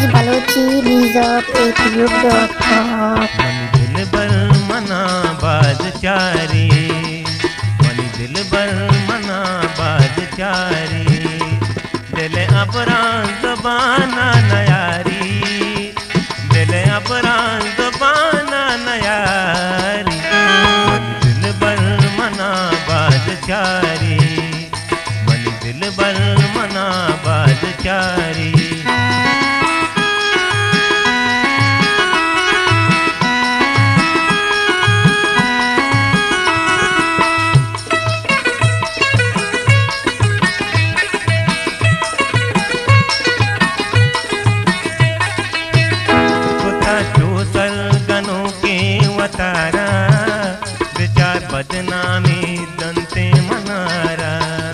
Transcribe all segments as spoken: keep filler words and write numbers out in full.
Balochi music YouTube dot com. दिल बर मना बाज चारी, मनी दिल बर मना बाज चारी, दिल अपरा ज़बाना नयारी, दिल अपरा ज़बाना नयारी, दिल बर मना बाज चारी, मनी दिल बर मना बाज चारी। वतारा विचार बदनामी दंते मनारा,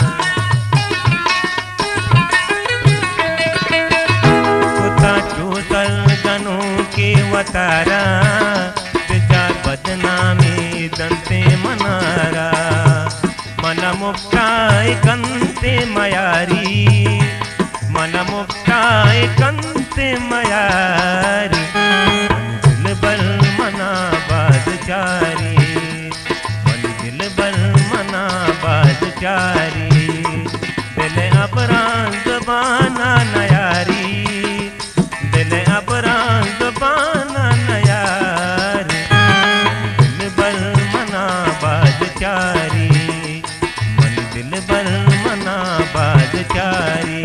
कुता चूसल गनों के वतारा विचार बदनामी दंते मनारा, मन मुक्ताए कंते मयारी, मन मुक्ताए कंते मयारी, दिल बर मना बाज चारी, मन दिल बर मना बाज चारी, दिल अपरा ज़बाना नयारी, दिल अपरा ज़बाना नयारी, दिल बर मना बाज चारी, मन दिल बर मना बाज चारी।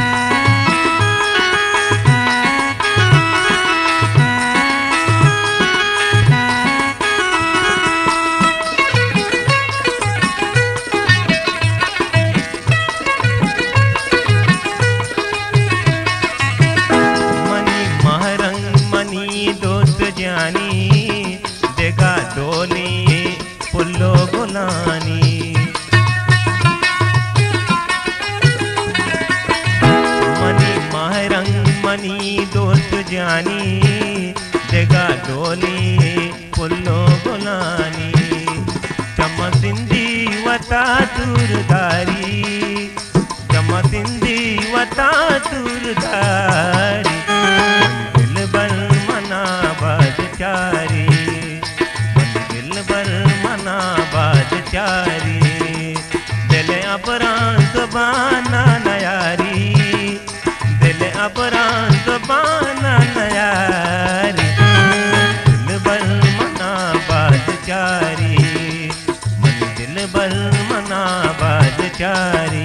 जानी देगा डोली पुल्लो गुलानी, मनी महरंग मनी दोस्त जानी देगा डोली पुल्लो गुलानी, चम सिंधी वता दूरदारी, चम सिंधी वता दूरदारी, दिल बर मना बाज चारी, मन दिल बर मना बाज चारी, दिल अपरा ज़बाना नयारी, दिल अपरा ज़बाना नयारी, दिल बर मना बाज चारी, मन दिल बर मना बाज चारी।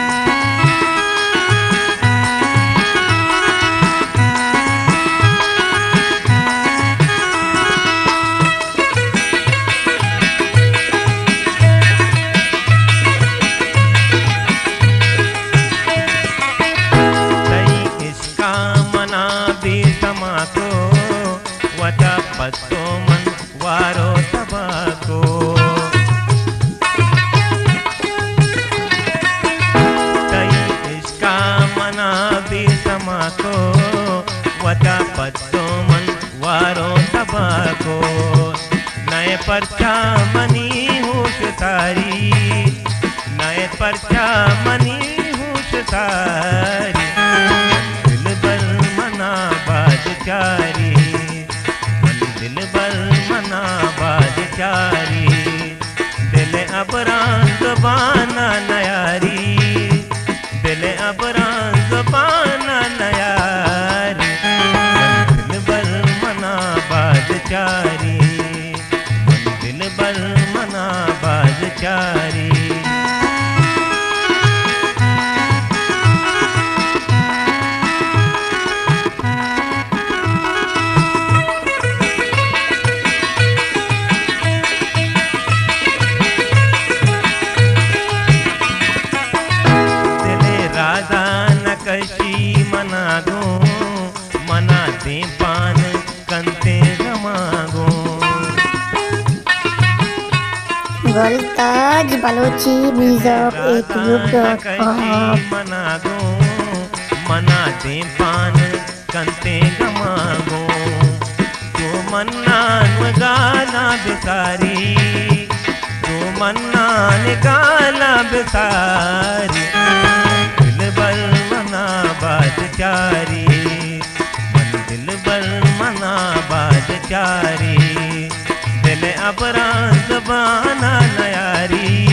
को वता पत्तो मन वारो तबाको, तई इसका मना भी समा को वता पत्तो मन वारो तबाको, नए परचा मनी होश सारी, नए परचा मनी होश सारी, दिल बर मना बाज चारी, मन दिल बर मना बाज चारी, दिल अपरा ज़बाना नयारी, दिल अपरा ज़बाना नयारी, दिल बर मना बाज चारी, मन दिल बर मना बाज चारी। कशी मना गो मना दे पान कंते जमागो, Gultaj Balochi music YouTube dot com. मना गो मना दे पान कंते जमागो, तो मन्ना गाना बिसारी, तो मन्ना गाना बिसारी, दिल बर मना बाज चारी, बेचारी दिल अबरा ज़बाना नयारी